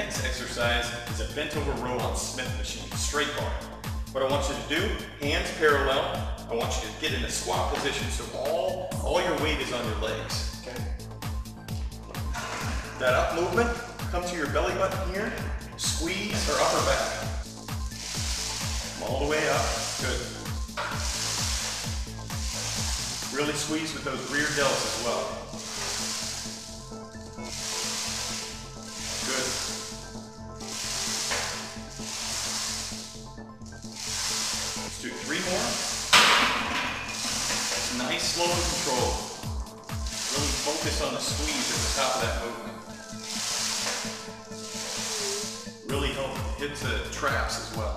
next exercise is a bent over row on Smith machine, straight bar. What I want you to do, hands parallel. I want you to get in a squat position so all your weight is on your legs. Okay? That up movement, come to your belly button here, squeeze or upper back. All the way up, good. Really squeeze with those rear delts as well. Good. Let's do 3 more. Nice, slow and controlled. Really focus on the squeeze at the top of that movement. Really help hit the traps as well.